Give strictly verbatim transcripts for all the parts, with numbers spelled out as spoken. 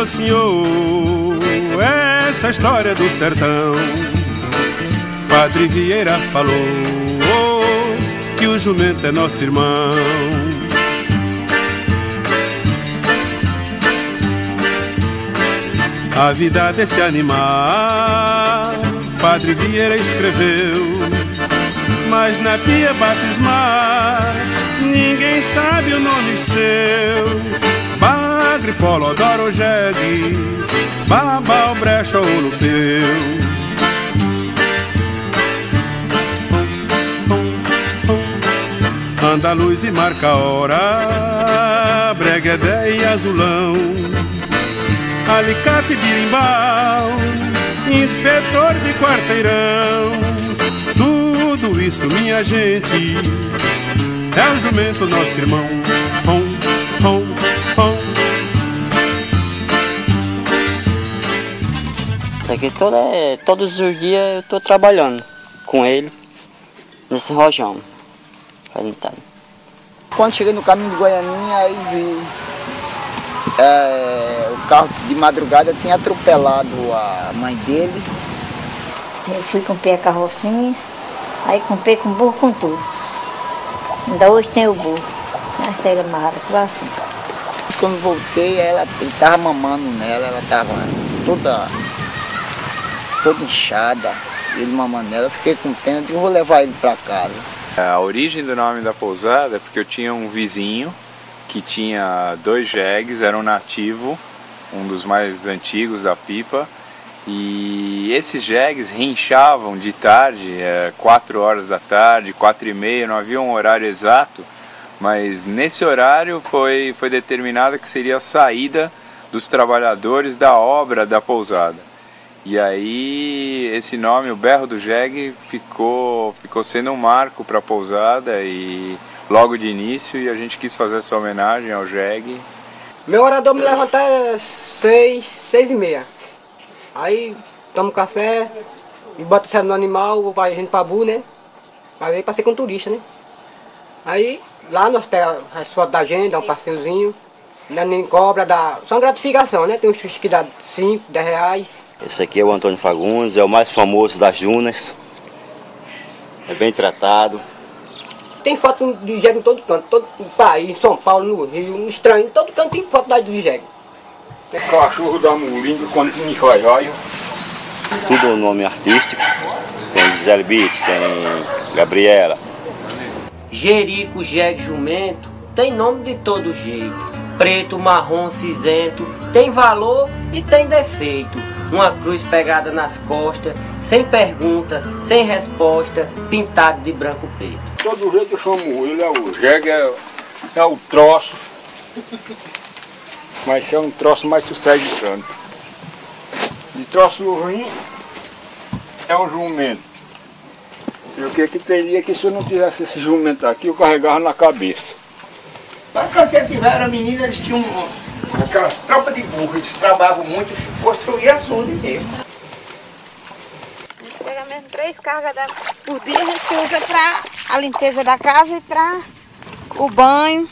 meu senhor, essa história do sertão. Padre Vieira falou que o jumento é nosso irmão. A vida desse animal, Padre Vieira escreveu, mas na pia batismal ninguém sabe o nome seu. Bagre, Polodoro, Jegue, Babau, Brecha ou Lupeu. Andaluz e marca a hora, Breguedé e Azulão, Alicate e Birimbau, inspetor de quarteirão. Tudo isso, minha gente, é o jumento, nosso irmão. Hom, hom, hom. Aqui toda, todos os dias eu estou trabalhando com ele nesse rojão. Quando cheguei no caminho de Goianinha, aí vi é, o carro de madrugada tinha atropelado a mãe dele. Eu fui comprei a carrocinha, aí comprei com burro com tudo. Ainda hoje tem o burro, mas tem ele amarrado com assim. Quando voltei, ela, ele estava mamando nela, ela estava toda, toda inchada, ele mamando nela. Eu fiquei com pena, eu vou levar ele para casa. A origem do nome da pousada é porque eu tinha um vizinho que tinha dois jegues, era um nativo, um dos mais antigos da pipa, e esses jegues rinchavam de tarde, é, quatro horas da tarde, quatro e meia, não havia um horário exato, mas nesse horário foi, foi determinado que seria a saída dos trabalhadores da obra da pousada. E aí esse nome, o Berro do Jegue, ficou, ficou sendo um marco para a pousada e logo de início, e a gente quis fazer essa homenagem ao jegue. Meu orador me leva até seis, seis e meia. Aí tomo café e boto certo no animal, vai a gente pra Bu, né? Aí passei com turista, né? Aí lá nós pegamos as fotos da gente, dá um passeiozinho, nem cobra, dá só uma gratificação, né? Tem uns que dá cinco, dez reais. Esse aqui é o Antônio Fagundes, é o mais famoso das dunas. É bem tratado. Tem foto de jegue em todo canto, todo o país, em São Paulo, no Rio, no estranho, em todo canto tem foto da de jegue. Cachorro da Molinga, quando me vai. Tudo o nome artístico. Tem Gisele Beats, tem Gabriela. Jerico, jegue, jumento, tem nome de todo jeito. Preto, marrom, cinzento, tem valor e tem defeito. Uma cruz pegada nas costas, sem pergunta, sem resposta, pintado de branco preto. Todo jeito eu chamo ele, é o jegue, é, é o troço. Mas se é um troço mais sucesso de canto. De troço ruim é um jumento. E o que que teria que se eu não tivesse esse jumento aqui, eu carregava na cabeça. Quando vocês tiveram menina, eles tinham aquela tropa de burro, eles trabalhavam muito, construíam açude mesmo. A gente pega mesmo três cargas da, por dia, a gente usa para a limpeza da casa e para o banho.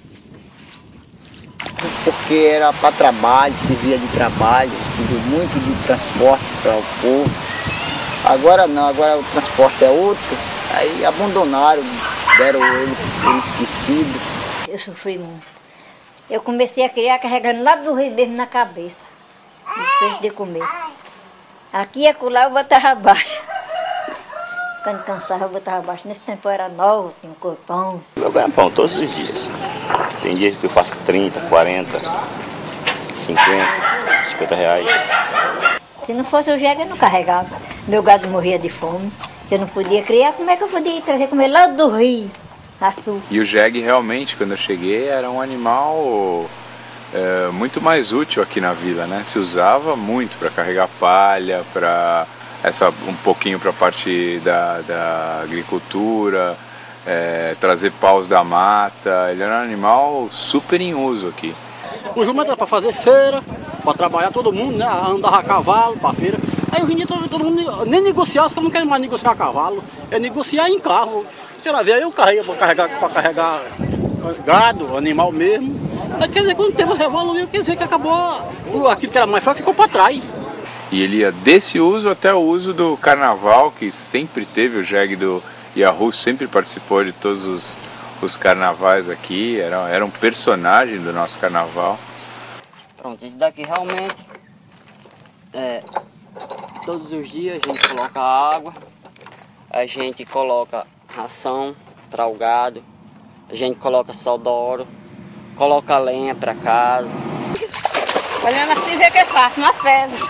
Porque era para trabalho, servia de trabalho, serviu muito de transporte para o povo. Agora não, agora o transporte é outro, aí abandonaram, deram ele, ele esquecido. Eu sofri muito. Eu comecei a criar carregando lá do rio mesmo na cabeça, depois de comer. Aqui e acolá eu botava abaixo. Quando cansava eu botava abaixo. Nesse tempo eu era nova, tinha um corpão. Eu ganho pão todos os dias. Tem dias que eu faço trinta, quarenta, cinquenta, cinquenta reais. Se não fosse o jegue eu não carregava. Meu gado morria de fome. Se eu não podia criar, como é que eu podia ir trazer comer lá do rio? Açúcar. E o jegue realmente, quando eu cheguei, era um animal é, muito mais útil aqui na vila, né? Se usava muito para carregar palha, para essa um pouquinho para a parte da, da agricultura, é, trazer paus da mata. Ele era um animal super em uso aqui. O jumento era para fazer cera, para trabalhar todo mundo, né? Andava a cavalo para feira. Aí hoje em dia todo, todo mundo nem negociar, os caras não querem mais negociar a cavalo, é negociar em carro. Você vai ver, aí eu carrego para carregar, para carregar gado, animal mesmo, Quer dizer, quando o tempo evoluiu, quer dizer que acabou, aquilo que era mais fraco ficou para trás. E ele ia desse uso até o uso do carnaval, que sempre teve o jegue do Yahoo, sempre participou de todos os, os carnavais aqui, era, era um personagem do nosso carnaval. Pronto, esse daqui realmente, é, todos os dias a gente coloca água, a gente coloca ração para o gado, a gente coloca Saldoro, coloca lenha para casa. Olhando assim vê que é fácil, nas pedras.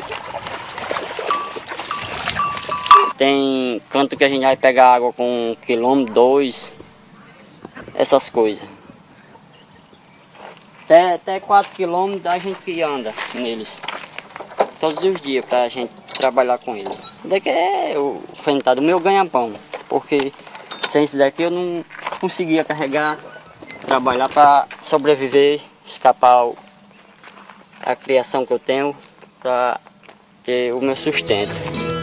Tem canto que a gente vai pegar água com um quilômetro, dois, essas coisas. Até, até quatro quilômetros a gente anda neles, todos os dias, pra gente trabalhar com eles. Isso daqui é o fermentado, o meu ganha-pão, porque sem isso daqui eu não conseguia carregar, trabalhar para sobreviver, escapar a criação que eu tenho, para ter o meu sustento.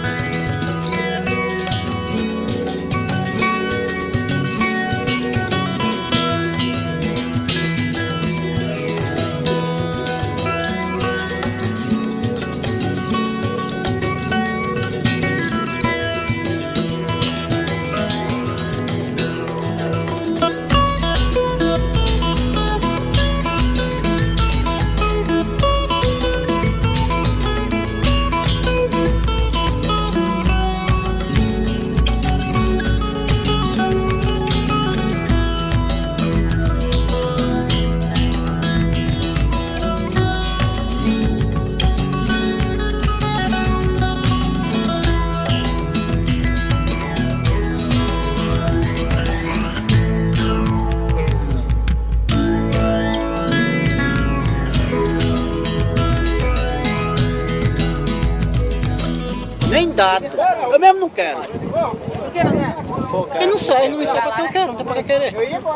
Nem dado. Eu mesmo não quero. Por que não quer? Porque não sei, não sei pra que eu quero, não tem pra que querer.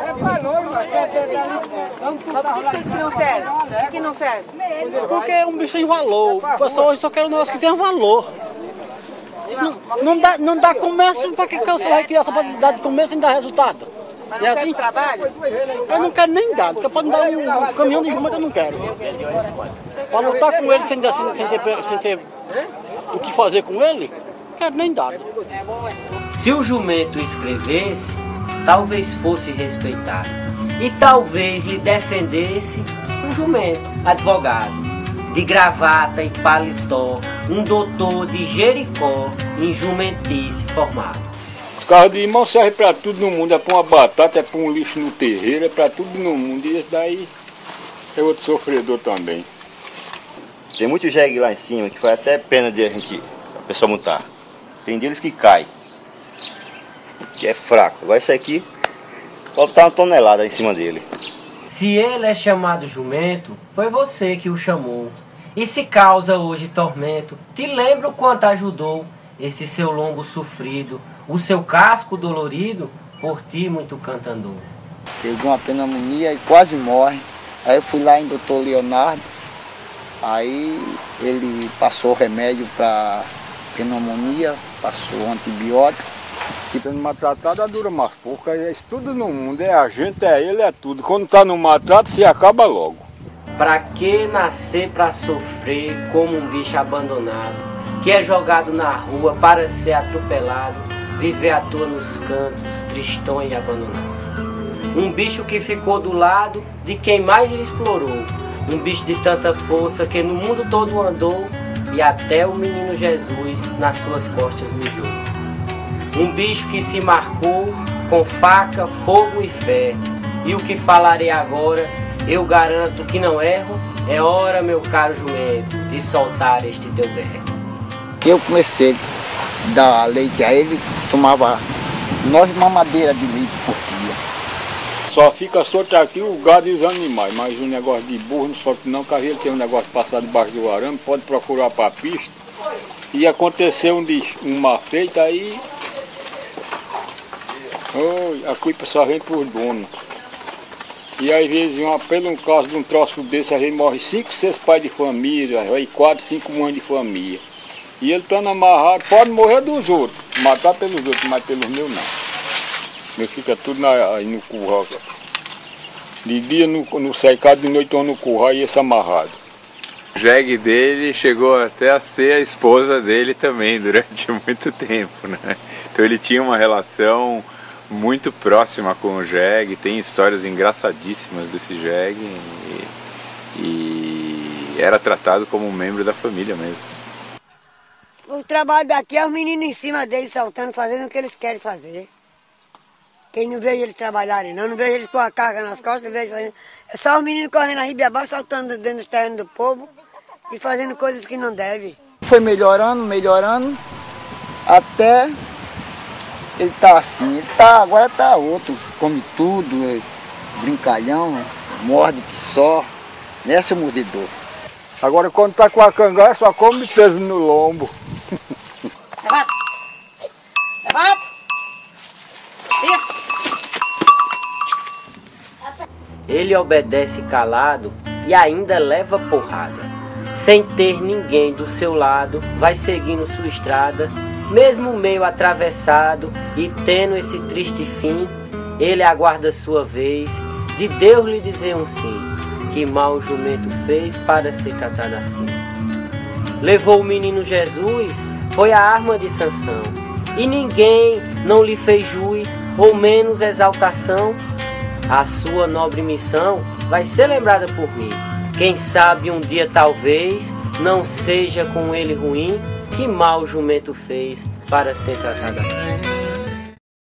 Mas por que não serve? Por que não serve? Porque é um bicho sem valor. O pessoal hoje só quer um negócio que tenha valor. Não, não, dá, não dá começo, pra que você vai criar essa possibilidade de começo sem dar resultado? Mas é não assim? quer trabalho? Eu não quero nem dar, porque pode me dar um, um caminhão de jumento, eu não quero. Pra lutar com ele sem, sem, sem, ter, sem ter o que fazer com ele, não quero nem dar. Se o jumento escrevesse, talvez fosse respeitado. E talvez lhe defendesse um jumento, advogado, de gravata e paletó, um doutor de Jericó, em jumentice formado. Os carros de mão servem para tudo no mundo, é para uma batata, é para um lixo no terreiro, é para tudo no mundo. E esse daí é outro sofredor também. Tem muito jegue lá em cima que foi até pena de a gente, a pessoa montar. Tem deles que cai, que é fraco. Agora esse aqui, pode estar uma tonelada em cima dele. Se ele é chamado jumento, foi você que o chamou. E se causa hoje tormento, te lembra o quanto ajudou esse seu lombo sofrido, o seu casco dolorido, por ti muito canto andou. Pegou uma pneumonia e quase morre. Aí eu fui lá em doutor Leonardo, aí ele passou remédio para pneumonia, passou antibiótico. Se sendo maltratado, dura mais pouco, é isso tudo no mundo, é a gente, é ele, é tudo. Quando tá no maltrato, se acaba logo. Pra que nascer pra sofrer como um bicho abandonado, que é jogado na rua para ser atropelado, viver à toa nos cantos, tristão e abandonado. Um bicho que ficou do lado de quem mais lhe explorou, um bicho de tanta força que no mundo todo andou e até o menino Jesus nas suas costas mijou. Um bicho que se marcou com faca, fogo e fé, e o que falarei agora, eu garanto que não erro, é hora, meu caro jumento, de soltar este teu berro. Eu comecei a dar leite a ele, tomava nove mamadeiras de leite por dia. Só fica solto aqui o gado e os animais, mas o negócio de burro não solta não, porque ele tem um negócio passado debaixo do arame, pode procurar para a pista. E aconteceu um, uma feita aí, oh, a culpa só vem por dono. E às vezes, uma, pelo um caso de um troço desse, a gente morre cinco, seis pais de família, aí quatro, cinco mães de família. E ele estando amarrado, pode morrer dos outros, matar pelos outros, mas pelos meus não. Meu fica tudo na, aí no curral. De dia no, no cercado, de noite no curral e esse amarrado. O jegue dele chegou até a ser a esposa dele também durante muito tempo, né? Então ele tinha uma relação muito próxima com o jegue, tem histórias engraçadíssimas desse jegue e, e era tratado como um membro da família mesmo. O trabalho daqui é os meninos em cima deles saltando, fazendo o que eles querem fazer. Quem não vejo eles trabalharem não, não vejo eles com a carga nas costas, vejo fazendo. É só os meninos correndo a riba abaixo, saltando dentro do terreno do povo e fazendo coisas que não devem. Foi melhorando, melhorando, até ele tá assim, ele tá, agora tá outro, come tudo, é brincalhão, morde que só, nessa mordedor. Agora quando tá com a cangaia só come peso no lombo. Levanta! Levanta! Ele obedece calado e ainda leva porrada. Sem ter ninguém do seu lado, vai seguindo sua estrada, mesmo meio atravessado e tendo esse triste fim, ele aguarda sua vez de Deus lhe dizer um sim, que mal o jumento fez para ser tratado assim. Levou o menino Jesus, foi a arma de Sansão, e ninguém não lhe fez jus ou menos exaltação. A sua nobre missão vai ser lembrada por mim. Quem sabe um dia talvez não seja com ele ruim, que mal o jumento fez para ser tratado assim.